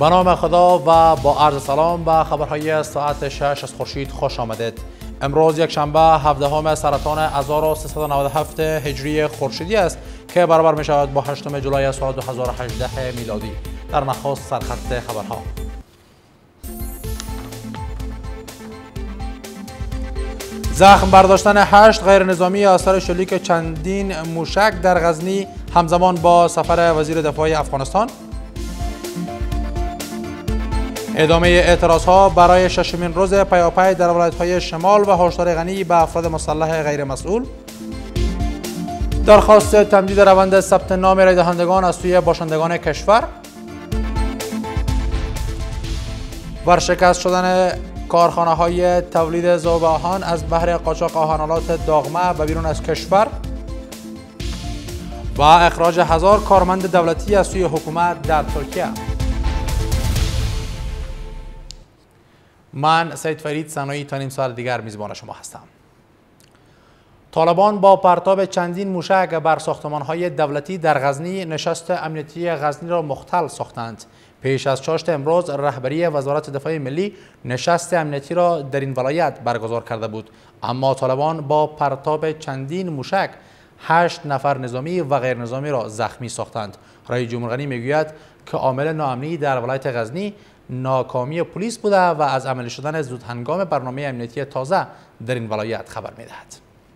به نام خدا و با عرض سلام به خبرهای ساعت 6 از خورشید خوش آمدید. امروز یک شنبه 17 سرطان 1397 هجری خورشیدی است که برابر می شود با 8 جولای سال 2018 میلادی. در نخست سرخط خبرها. زخم برداشتن 8 غیر نظامی اثر شلیک چندین موشک در غزنی همزمان با سفر وزیر دفاع افغانستان. ادامه اعتراضها برای ششمین روز پیاپی در ولایت‌های شمال و هشدار غنی به افراد مسلح غیر مسئول. درخواست تمدید روند ثبت نام رای دهندگان از سوی باشندگان کشور. ورشکست شدن کارخانه‌های تولید ذوب آهن از بهر قاچاق آهن‌آلات داغمه و بیرون از کشور و اخراج 1000 کارمند دولتی از سوی حکومت در ترکیه. من سید فرید صنایی تا نیم ساعت دیگر میزبان شما هستم. طالبان با پرتاب چندین موشک بر ساختمان‌های دولتی در غزنی نشست امنیتی غزنی را مختل ساختند. پیش از چاشت امروز رهبری وزارت دفاع ملی نشست امنیتی را در این ولایت برگزار کرده بود، اما طالبان با پرتاب چندین موشک 8 نفر نظامی و غیر نظامی را زخمی ساختند. رئیس جمهور غنی میگوید که عامل ناامنی در ولایت غزنی ناکامی پلیس بوده و از عملی شدن زود هنگام برنامه امنیتی تازه در این ولایت خبر میدهد.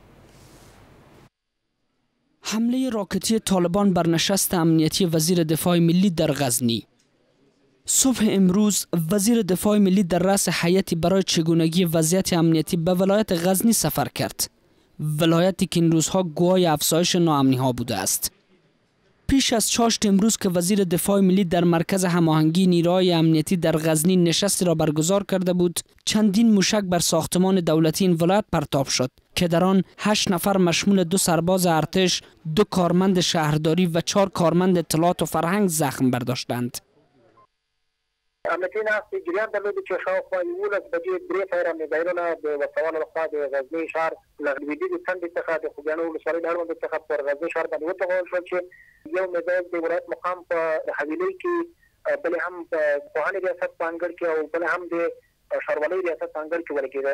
حمله راکتی طالبان بر نشست امنیتی وزیر دفاع ملی در غزنی. صبح امروز وزیر دفاع ملی در رأس هیئتی برای چگونگی وضعیت امنیتی به ولایت غزنی سفر کرد. ولایتی که این روزها گواه افزایش ناامنی ها بوده است. پیش از چاشت امروز که وزیر دفاع ملی در مرکز هماهنگی نیروهای امنیتی در غزنی نشستی را برگزار کرده بود، چندین موشک بر ساختمان دولتی این ولایت پرتاب شد که در آن 8 نفر مشمول 2 سرباز ارتش، 2 کارمند شهرداری و 4 کارمند اطلاعات و فرهنگ زخم برداشتند. امنیتی ناستی جریان درلود که شاوخوا 11 بجې 3 فایره میزایلونه د وسوال لخوا د غزني ښار له لویدیځ څنډې څخه د خوږیاڼو ولسوالۍ د اړوند څخه پر غزني ښار باندې وتوغول شول چې یو میزایل د ولایت مقام په حویلۍ کې، بل هم په پوهنې ریاست په انګړ کې او بل هم د ښاروالۍ ریاست په انګړ کې ولګېده.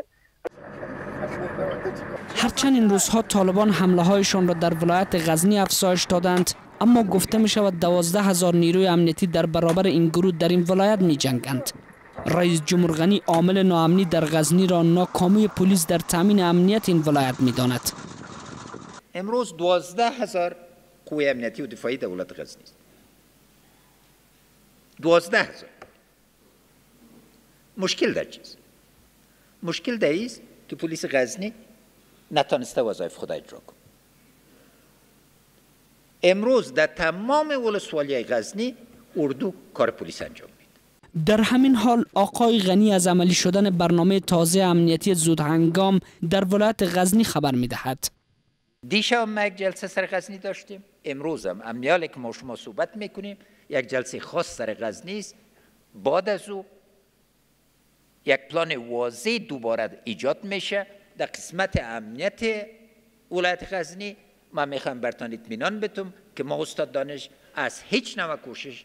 هرچند این روزها طالبان حمله هایشان را در ولایت غزنی افزایش دادند، اما گفته می شود 12,000 نیروی امنیتی در برابر این گروه در این ولایت می جنگند. رئیس جمهور غنی عامل ناامنی در غزنی را ناکامی پلیس در تامین امنیت این ولایت می داند. امروز 12,000 قوه امنیتی و دفاعی دولت غزنی است. 12,000. مشکل در چیست؟ مشکل در است که پلیس غزنی نتانسته وظایف خود اجرا کنه. امروز در تمام ولسوالی غزنی اردو کار پلیس انجام میده. در همین حال آقای غنی از عملی شدن برنامه تازه امنیتی زودهنگام در ولایت غزنی خبر میدهد. دیشب ما یک جلسه سر غزنی داشتیم، امروز هم امنیالی که ما شما صحبت میکنیم یک جلسه خاص سر غزنی است. بعد از او یک پلان واضح دوباره ایجاد میشه در قسمت امنیت ولایت غزنی. من میخوام برتان اطمینان بدم که ما استاد دانش از هیچ نوع کوشش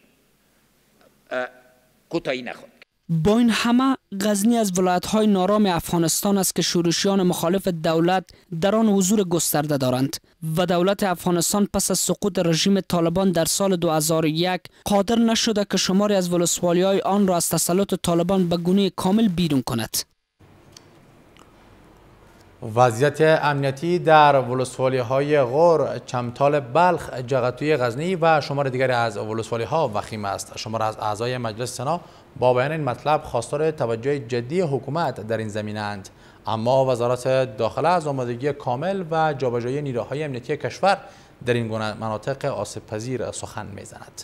کوتاهی نخواهد. با این همه غزنی از ولایت‌های نارام افغانستان است که شورشیان مخالف دولت در آن حضور گسترده دارند و دولت افغانستان پس از سقوط رژیم طالبان در سال 2001 قادر نشده که شماری از ولسوالی‌های آن را از تسلط طالبان به گونه کامل بیرون کند. وضعیت امنیتی در ولسوالی‌های غور، چمتال بلخ، جغتوی غزنی و شمار دیگری از ولسوالی‌ها وخیم است. شمار از اعضای مجلس سنا با بیان این مطلب خواستار توجه جدی حکومت در این زمینه اند، اما وزارت داخله از آمادگی کامل و جابجایی نیروهای امنیتی کشور در این مناطق آسیب‌پذیر سخن می‌زند.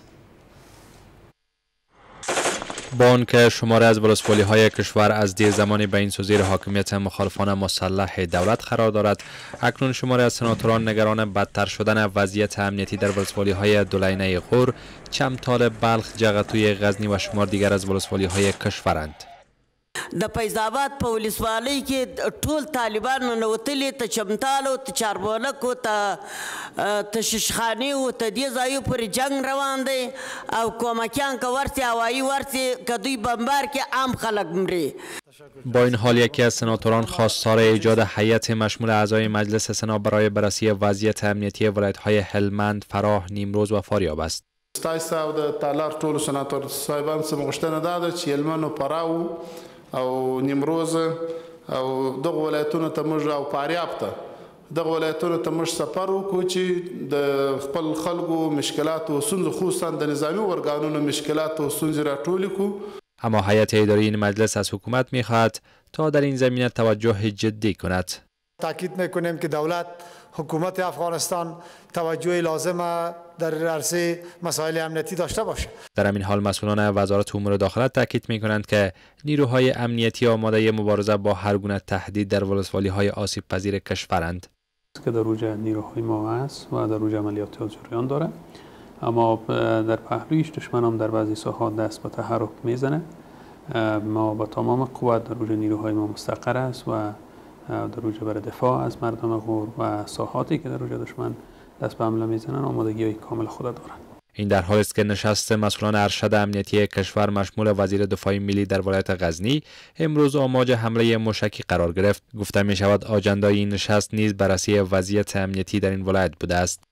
با آنکه شماره از ولسوالی‌های کشور از دیر زمانی به این زیر حاکمیت مخالفان مسلح دولت قرار دارد، اکنون شماره از سناتوران نگران بدتر شدن وضعیت امنیتی در ولسوالی‌های دولینه غور، چمتال بلخ، جغتوی غزنی و شمار دیگر از ولسوالی‌های کشورند. د فیضآباد په ولسوالۍ کې ټول طالبان ننوتلي ته چمتال او ته چاربولک او ته ششخاني او ته دې ځایو پورې جنگ روان دی او کومکیان که ورسي هوایي ورسي که دوی بمبار کې عام خلک مري. با این حال یکی از سناتوران خواستار ایجاد هیئت مشمول اعضای مجلس سنا برای بررسی وضعیت امنیتی ولایت‌های هلمند، فراه، نیمروز و فاریاب است. ستاسو او د تالار ټول سناتور صاحبان سم غوښتنه ده چې هلمند او فراه او نیمروز او دغه ولایتونو ته موږ او فاریاب ته دغه ولایتونو ته موږ سفر وکړو چې د خپل خلکو مشکلات او ستونزې خصوصا د نظامی ارګانونو مشکلات او ستونزې راټولې کړو. اما هیئت اداری این مجلس از حکومت می‌خواهد تا در این زمینه توجه جدی کند. تاکید می‌کنیم که دولت حکومت افغانستان توجه لازم در عرصه مسائل امنیتی داشته باشه. در همین حال مسئولان وزارت امور داخله تاکید می‌کنند که نیروهای امنیتی آماده مبارزه با هر گونه تهدید در ولسوالی‌های آسیب پذیر کشورند. که در اوج نیروهای ما است و در اوج عملیات جریان داره، اما در پهلویش دشمن هم در بعضی ساحات دست به تحرک میزنه. ما با تمام قوت در اوج نیروهای ما مستقر است و در اوج برای دفاع از مردم غور و ساحاتی که در اوج دشمن دست به حمله میزنن آمادگی کامل خود دارند. این در حالی است که نشست مسئولان ارشد امنیتی کشور مشمول وزیر دفاع ملی در ولایت غزنی امروز آماج حمله موشکی قرار گرفت. گفته می شود آجندای این نشست نیز بررسی وضعیت امنیتی در این ولایت بوده است.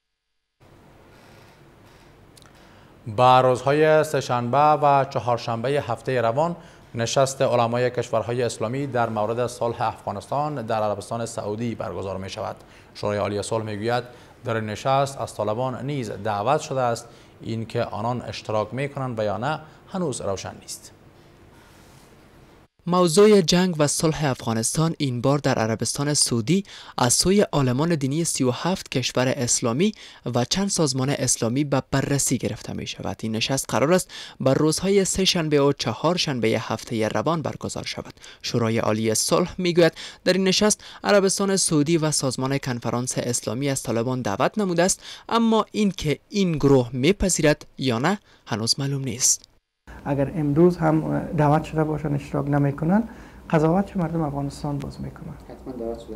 با روزهای سه‌شنبه و چهارشنبه هفته روان نشست علمای کشورهای اسلامی در مورد صلح افغانستان در عربستان سعودی برگزار می شود. شورای عالی صلح می گوید در این نشست از طالبان نیز دعوت شده است. اینکه آنان اشتراک می کنند و یا نه هنوز روشن نیست. موضوع جنگ و صلح افغانستان این بار در عربستان سعودی از سوی عالمان دینی 37 کشور اسلامی و چند سازمان اسلامی به بررسی گرفته می شود. این نشست قرار است بر روزهای سه‌شنبه و چهارشنبه هفته روان برگزار شود. شورای عالی صلح می گوید در این نشست عربستان سعودی و سازمان کنفرانس اسلامی از طالبان دعوت نموده است، اما اینکه این گروه میپذیرد یا نه هنوز معلوم نیست. اگر امروز هم دعوت شده باشن اشتراک نمیکنن، قضاوت مردم افغانستان باز میکنن. حتما دعوت شده.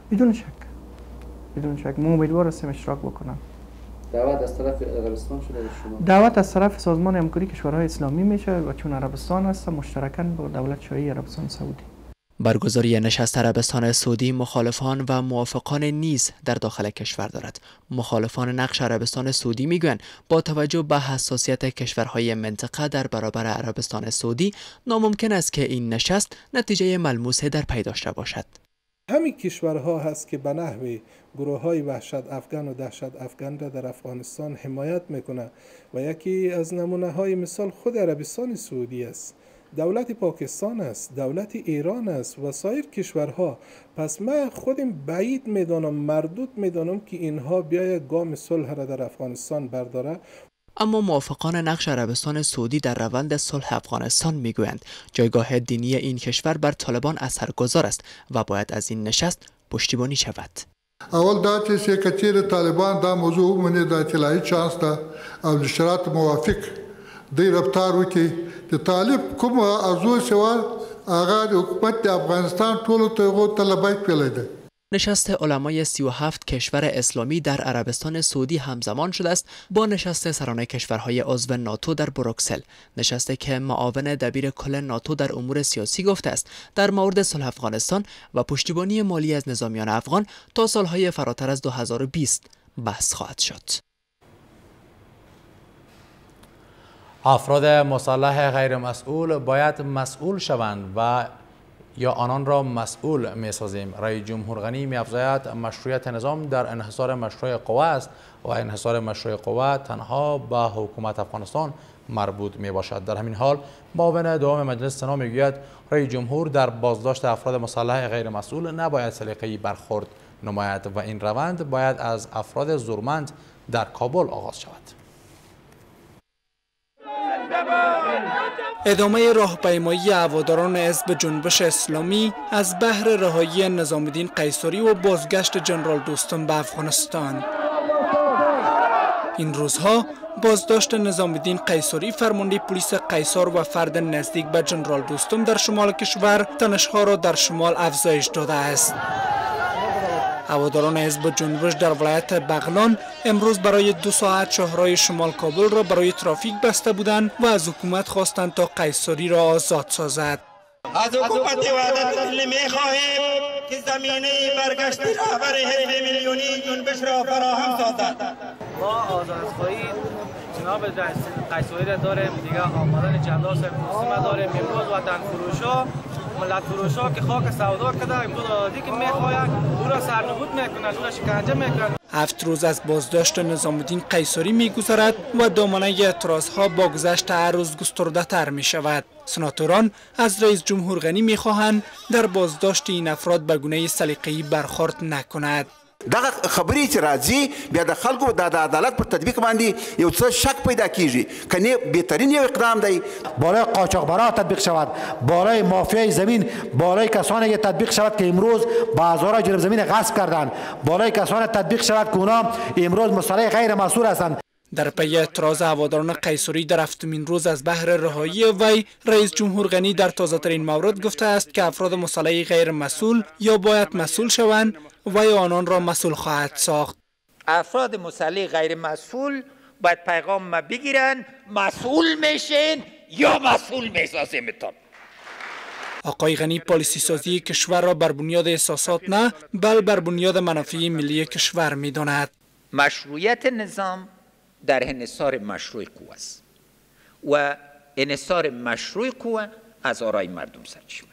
بدون شک ما امیدوار هستیم اشتراک بکنن. دعوت از طرف عربستان شده به شما؟ دعوت از طرف سازمان همکاری کشورهای اسلامی میشه و چون عربستان هست مشترکاً با دولت شاهی عربستان سعودی. برگزاری نشست عربستان سعودی مخالفان و موافقان نیز در داخل کشور دارد. مخالفان نقش عربستان سعودی میگویند با توجه به حساسیت کشورهای منطقه در برابر عربستان سعودی ناممکن است که این نشست نتیجه ملموسه در پی داشته باشد. همین کشورها هست که به نحو گروه‌های وحشت افغان و دهشت افغان را در افغانستان حمایت میکنه و یکی از نمونه‌های مثال خود عربستان سعودی است. دولت پاکستان است، دولت ایران است و سایر کشورها. پس من خودم بعید میدانم، مردود میدانم که اینها بیاید گام صلح را در افغانستان برداره. اما موافقان نقش عربستان سعودی در روند صلح افغانستان میگویند جایگاه دینی این کشور بر طالبان اثرگذار است و باید از این نشست پشتیبانی شود. اول دا چې کچیر طالبان دا موضوع منی دا تلای چانس دا او شرایط موافق دی رفتار وکي چې طالب کوم ارزو سوال آغاز حکومت افغانستان ټول ته طلبای پیلده. نشست علمای 37 کشور اسلامی در عربستان سعودی همزمان شده است با نشست سران کشورهای عضو ناتو در بروکسل. نشستی که معاون دبیر کل ناتو در امور سیاسی گفته است در مورد صلح افغانستان و پشتیبانی مالی از نظامیان افغان تا سالهای فراتر از 2020 بحث خواهد شد. افراد مسلح غیر مسئول باید مسئول شوند و یا آنان را مسئول می سازیم. رئیس جمهور غنی می افزاید مشروعیت نظام در انحصار مشروع قوا است و انحصار مشروع قوا تنها به حکومت افغانستان مربوط می باشد. در همین حال معاون دوم مجلس سنا می گوید رئیس جمهور در بازداشت افراد مسلح غیر مسئول نباید سلیقه‌ای برخورد نماید و این روند باید از افراد زورمند در کابل آغاز شود. ادامه راهپیمایی هواداران حزب جنبش اسلامی از بحر رهایی نظام‌الدین قیصری و بازگشت جنرال دوستم به افغانستان. این روزها بازداشت نظام الدین قیصری فرمانده پلیس قیصر و فرد نزدیک به جنرال رستم در شمال کشور تنش‌ها را در شمال افزایش داده است. هواداران حزب جنبش در ولایت بغلان امروز برای 2 ساعت شاهراه شمال کابل را برای ترافیک بسته بودند و از حکومت خواستند تا قیصری را آزاد سازد. از حکومت وحدت ملی می‌خواهیم که زمینه برگشت رهبر حزب میلیونی جنبش را فراهم سازد. ما آزادخواهی جناب قیصری را داریم، دیگه آمدن جلال صاحب مسلم داریم. امروز وطن فروشا ملت فروشا که خاک سودا کرده امروز آزادی که می‌خواهند او را سرنگون می‌کنند، او را شکنجه می‌کنند. 7 روز از بازداشت نظام الدین قیصری می‌گذرد و دامنه اعتراضها با گذشت هر روز گسترده‌تر می‌شود. سناتوران از رئیس جمهور غنی می‌خواهند در بازداشت این افراد به گونه سلیقه‌ای برخورد نکند. دغه خبرې چې راځي بیا د خلکو د عدالت پر تطبیق باندې یو څه شک پیدا کیږي کني بهترین یو اقدام دی بالای قاچاقبرا تطبیق شود، بالای مافیای زمین، بالای کسانی که تطبیق شود که امروز بازار جرم زمین غصب کردند، بالای کسانی تطبیق شود که اونا امروز مصالح غیر مسئول هستند. در پی اعتراض هواداران قیصری در 7مین روز از بهر رهایی وی، رئیس جمهور غنی در تازه‌ترین مورد گفته است که افراد مصالح غیر مسئول یا باید مسئول شوند و یا آنان را مسئول خواهد ساخت. افراد مصالح غیر مسئول باید پیغام ما بگیرن، مسئول میشین یا مسئول میسازیمتون. آقای غنی پالیسی سازی کشور را بر بنیاد احساسات نه بل بر بنیاد منافع ملی کشور می‌داند. مشروعیت نظام در انحصار مشروع قوه است و انحصار مشروع قوه از آرای مردم سرچشمه.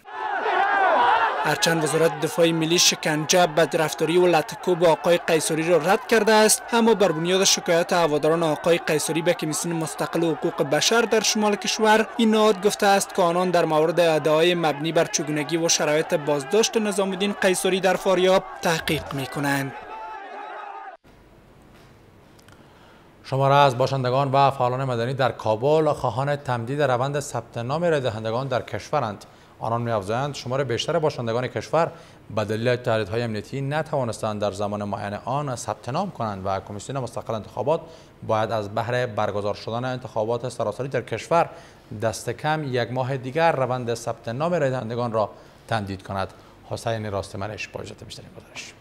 هرچند وزارت دفاع ملی شکنجه، بدرفتاری و لطکو با آقای قیصری را رد کرده است، اما بر بنیاد شکایات هواداران آقای قیصری به کمیسیون مستقل حقوق بشر در شمال کشور این نهاد گفته است که آنان در مورد ادعای مبنی بر چگونگی و شرایط بازداشت نظام الدین قیصری در فاریاب تحقیق می‌کنند. شماره از باشندگان و فعالان مدنی در کابل خواهان تمدید روند ثبت نام رای دهندگان در کشورند. آنان می‌افزایند شمار بیشتر باشندگان کشور به دلیل تهدیدهای امنیتی نتوانستند در زمان معین آن ثبت نام کنند و کمیسیون مستقل انتخابات باید از بهر برگزار شدن انتخابات سراسری در کشور دست کم 1 ماه دیگر روند ثبت نام رای دهندگان را تمدید کند. حسین راستمنش با اجازه بیشتر گزارش.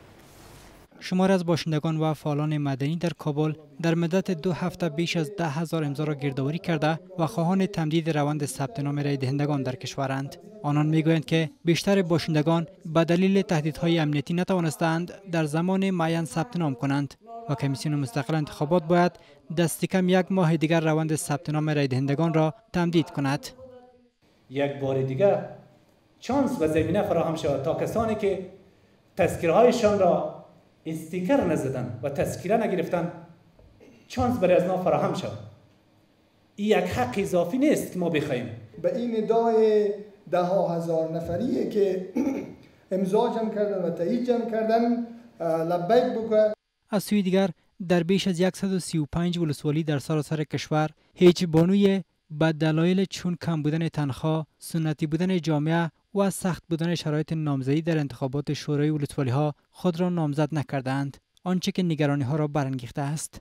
شمار از باشندگان و فعالان مدنی در کابل در مدت 2 هفته بیش از 10,000 امضا را گردآوری کرده و خواهان تمدید روند ثبت نام رای دهندگان در کشورند. آنان میگویند که بیشتر باشندگان به دلیل تهدیدهای امنیتی نتوانستند در زمان معین ثبت نام کنند و کمیسیون مستقل انتخابات باید دست کم 1 ماه دیگر روند ثبت نام رای دهندگان را تمدید کند. یک بار دیگر چانس و زمینه فراهم شود تا کسانی که تذکرهایشان را استیکر نزدن و تذکره نگرفتن چانس برای از ما فراهم شد. این یک حق اضافی نیست که ما بخوایم. به این ادعای 10,000 نفریه که امضا جمع کردن و تایید جمع کردن لبیک بگه. از سوی دیگر در بیش از 135 ولسوالی در سراسر کشور هیچ بانوی به دلایل چون کم بودن تنخواه، سنتی بودن جامعه و سخت بودن شرایط نامزدی در انتخابات شورای ولسوالی ها خود را نامزد نکردند، آنچه که نگرانی ها را برانگیخته است.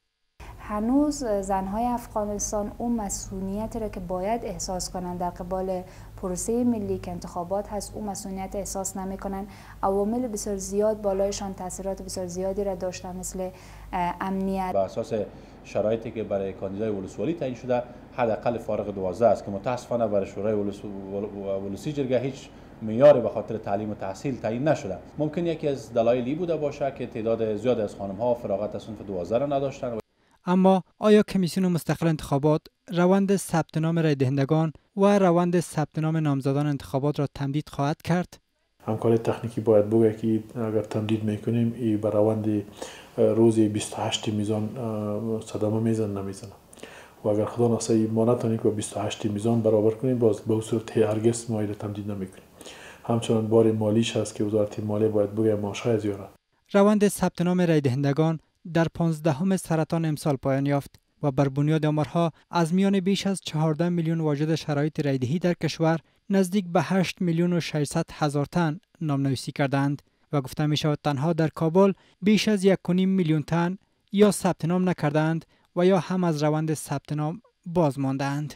هنوز زنهای افغانستان اون مسئولیتی را که باید احساس کنند در قبال پروسه ملی که انتخابات هست اون مسئولیت احساس نمی کنند. عوامل بسیار زیاد بالایشان تاثیرات بسیار زیادی را داشتن مثل امنیت. بر اساس شرایطی که برای کاندیدای ولسوالی تعیین شده حداقل فارغ 12 است که متاسفانه برای شورای ولسی جرگه هیچ معیاری به خاطر تعلیم و تحصیل تعیین نشده. ممکن یکی از دلایلی بوده باشه که تعداد زیاد از خانم‌ها فراغت از صنف 12 را نداشتند. اما آیا کمیسیون مستقل انتخابات روند ثبت نام رای دهندگان و روند ثبت نام نامزدان انتخابات را تمدید خواهد کرد؟ همکاری تکنیکی باید بگه که اگر تمدید میکنیم این به روند روز 28 میزان صدمه میزن نمیزنه و اگر خدا نخواهد ما نتونیم که 28 میزان برابر کنیم باز به صورت هرگز ما را تمدید نمیکنیم. همچنان بار مالیش هست که وزارت مالیه باید بگه ماشای زیاره. روند ثبت نام رای دهندگان در 15 سرطان امسال پایان یافت و بر بنیاد آمارها از میان بیش از 14 میلیون واجد شرایط رایدهی در کشور نزدیک به 8 میلیون و 600 هزار تن نامنویسی کردند و گفته می شود تنها در کابل بیش از 1.5 میلیون تن یا ثبت نام نکردند و یا هم از روند ثبت نام باز ماندند.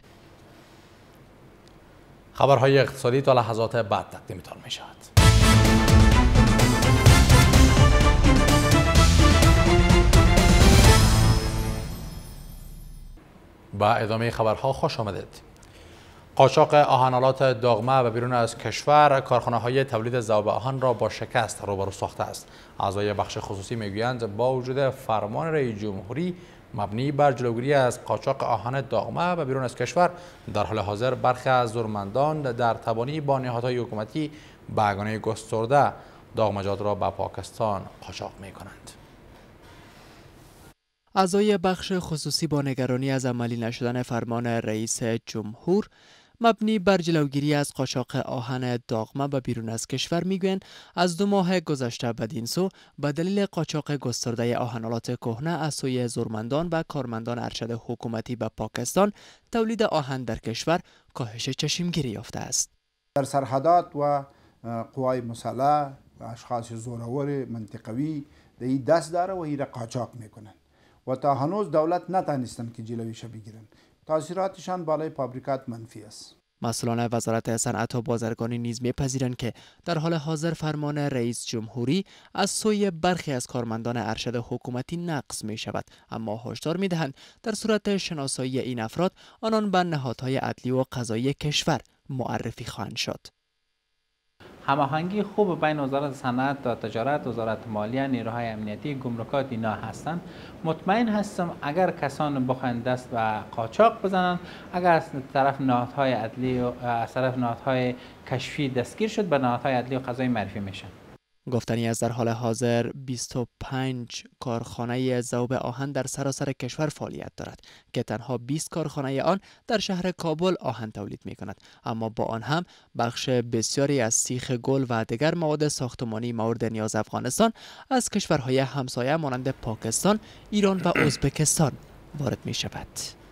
خبرهای اقتصادی تا لحظات بعد تقدیمتان می شود. با ادامه خبرها خوش آمدید. قاچاق آهن‌آلات داغمه به بیرون از کشور کارخانه‌های تولید ذوب آهن را با شکست روبرو ساخته است. اعضای بخش خصوصی میگویند با وجود فرمان رئیس جمهوری مبنی بر جلوگیری از قاچاق آهن داغمه به بیرون از کشور، در حال حاضر برخی از زورمندان در تبانی با نهادهای حکومتی به گونه گسترده داغمجات را به پاکستان قاچاق می‌کنند. اعضای بخش خصوصی با نگرانی از عملی نشدن فرمان رئیس جمهور مبنی بر جلوگیری از قاچاق آهن داغمه به بیرون از کشور میگویند از 2 ماه گذشته بدین سو به دلیل قاچاق گسترده آهن‌آلات کهنه از سوی زورمندان و کارمندان ارشد حکومتی به پاکستان تولید آهن در کشور کاهش چشمگیری یافته است. در سرحدات و قوای مسلح و اشخاص زورآور منطقوی در این دست داره و این را قاچاق میکنند و تا هنوز دولت نتانستند که جلویش بگیرند. تاثیراتشان بالای فابریکات منفی است. مسئولان وزارت صنعت و بازرگانی نیز می‌پذیرند که در حال حاضر فرمان رئیس جمهوری از سوی برخی از کارمندان ارشد حکومتی نقض می شود، اما هشدار می‌دهند در صورت شناسایی این افراد آنان به نهادهای عدلی و قضایی کشور معرفی خواهند شد. هماهنگی خوب بین وزارت صنعت و تجارت، وزارت مالیه، نیروهای امنیتی، گمرکات اینا هستند. مطمئن هستم اگر کسان بخواهند دست به قاچاق بزنند، اگر از طرف نهادهای عدلی و از طرف نهادهای کشفی دستگیر شد، به نهادهای عدلی و قضایی معرفی میشن. گفتنی از در حال حاضر 25 کارخانه ذوب آهن در سراسر کشور فعالیت دارد که تنها 20 کارخانه آن در شهر کابل آهن تولید می کند، اما با آن هم بخش بسیاری از سیخ گل و دیگر مواد ساختمانی مورد نیاز افغانستان از کشورهای همسایه مانند پاکستان، ایران و ازبکستان وارد می شود.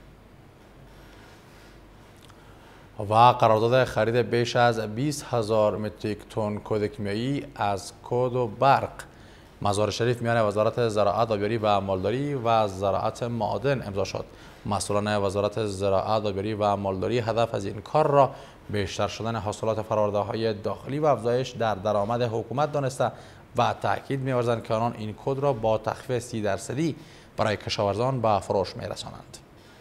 و قرارداد خرید بیش از 20,000 متریک تن کود کیمیایی از کود و برق مزار شریف میان وزارت زراعت، آبیاری و مالداری و زراعت معادن امضا شد. مسئولان وزارت زراعت، آبیاری و مالداری هدف از این کار را بیشتر شدن حاصلات فرآورده‌های داخلی و افزایش در درآمد حکومت دانسته و تاکید می‌ورزند که آنان این کود را با تخفیف 30% برای کشاورزان به فروش می‌رسانند.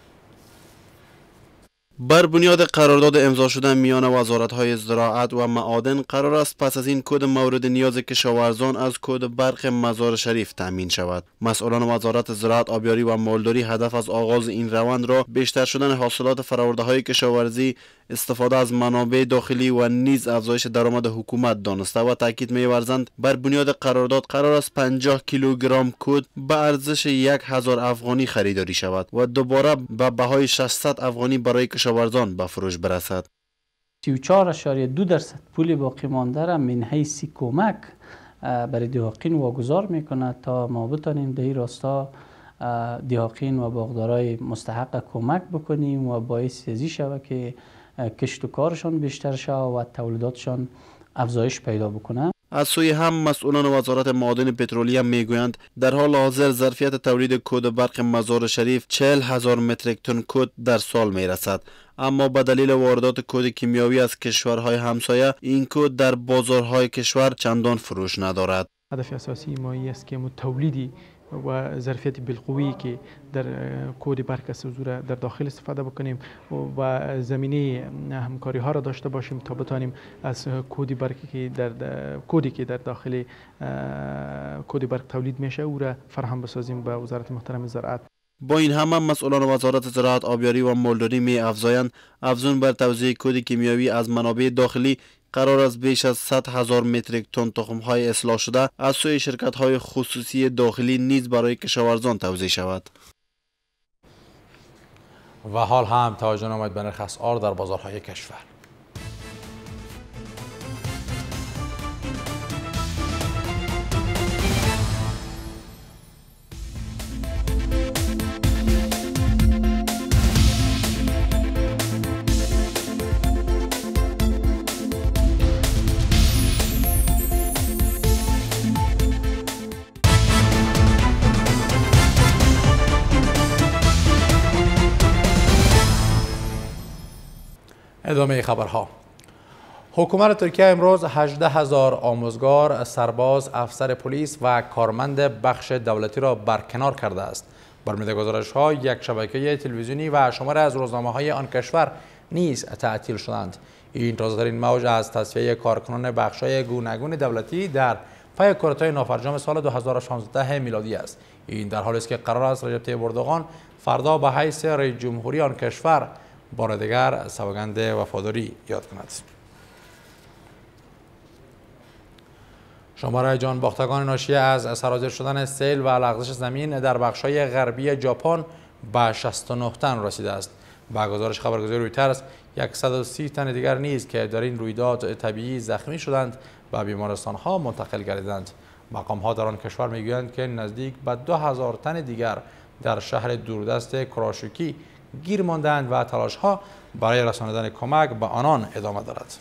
بر بنیاد قرارداد امضا شده میان وزارت‌های زراعت و معادن قرار است پس از این کد مورد نیاز کشاورزان از کد برق مزار شریف تامین شود. مسئولان وزارت زراعت، آبیاری و مالداری هدف از آغاز این روند را بیشتر شدن حاصلات فرآورده‌های کشاورزی، استفاده از منابع داخلی و نیز افزایش درآمد حکومت دانسته و تاکید می‌ورزند بر بنیاد قرارداد قرار است 50 کیلوگرم کود به ارزش 1000 افغانی خریداری شود و دوباره به بهای 600 افغانی برای کشاورزان به فروش برسد. 34.2% پول باقی مانده را من حیث کمک برای دهقین واگذار میکنه تا ما بتانیم در این راستا دهقین و باغدارای مستحق کمک بکنیم و باعث ازی شود که کشت و کارشان بیشتر شود و تولیداتشان افزایش پیدا بکنه. از سوی هم مسئولان وزارت معادن پترولیم میگویند در حال حاضر ظرفیت تولید کود برق مزار شریف 40,000 متریک تن کود در سال میرسد، اما به دلیل واردات کود کیمیایی از کشورهای همسایه این کود در بازارهای کشور چندان فروش ندارد. هدف اساسی ما است که تولیدی و ظرفیت بالقوی که در کود برق حضور در داخل استفاده بکنیم و زمینه همکاری ها را داشته باشیم تا بتانیم از کود برقی که در داخل کود برق تولید میشه او را فراهم بسازیم به وزارت محترم زراعت. با این همه مسئولان وزارت زراعت، آبیاری و مالداری می افزایند افزون بر توزیع کود کیمیایی از منابع داخلی قرار است بیش از 100,000 متریک تن تخم‌های اصلاح شده از سوی شرکت‌های خصوصی داخلی نیز برای کشاورزان توزیع شود. و حال هم توجه نمایید به نرخ اسعار در بازارهای کشور. ادامه خبرها. حکومت ترکیه امروز 18,000 آموزگار، سرباز، افسر پلیس و کارمند بخش دولتی را برکنار کرده است. بر مید گزارش‌ها یک شبکه تلویزیونی و شماری از روزنامه‌های آن کشور نیز تعطیل شدند. این تازه‌ترین موج از تصفیه کارکنان بخش‌های گوناگون دولتی در پی کودتای نافرجام سال 2016 میلادی است. این در حالی است که قرار است رجب طیب اردوغان فردا به حیث رئیس جمهوری آن کشور بار دیگر سوگند وفاداری یاد کند. شمار جان باختگان ناشی از سرازیر شدن سیل و لغزش زمین در بخش‌های غربی ژاپن به 69 تن رسیده است. با گزارش خبرگزاری رویترز 130 تن دیگر نیز که در این رویداد طبیعی زخمی شدند و بیمارستان‌ها منتقل گردیدند. مقام‌ها در آن کشور می‌گویند که نزدیک به 2000 تن دیگر در شهر دوردست کراشوکی گیر ماندند و تلاش‌ها برای رساندن کمک به آنان ادامه دارد.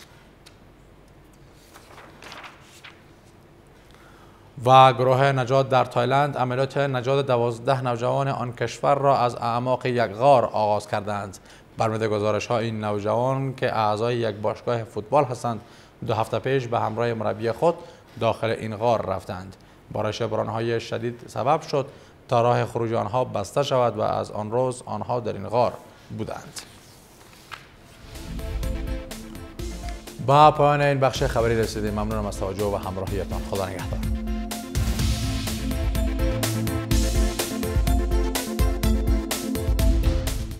و گروه نجات در تایلند عملیات نجات 12 نوجوان آن کشور را از اعماق یک غار آغاز کردند. بر مید گزارش‌ها این نوجوان که اعضای یک باشگاه فوتبال هستند 2 هفته پیش به همراه مربی خود داخل این غار رفتند. بارش باران‌های شدید سبب شد تا راه خروج آنها بسته شود و از آن روز آنها در این غار بودند. با پایان این بخش خبری رسیدیم. ممنونم از توجه و همراهیتان. خدا نگهدار.